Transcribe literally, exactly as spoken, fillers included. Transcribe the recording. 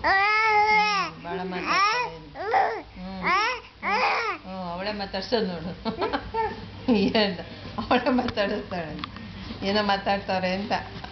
ಭಾಳ ಮಾತಾಡ್ತಾಳೆ. ಹ್ಞೂ ಅವಳೇ ಮಾತಾಡ್ಸೋದು ನೋಡು. ಏನು ಅವಳೇ ಮಾತಾಡಿಸ್ತಾಳೆ, ಏನೋ ಮಾತಾಡ್ತಾರೆ ಅಂತ.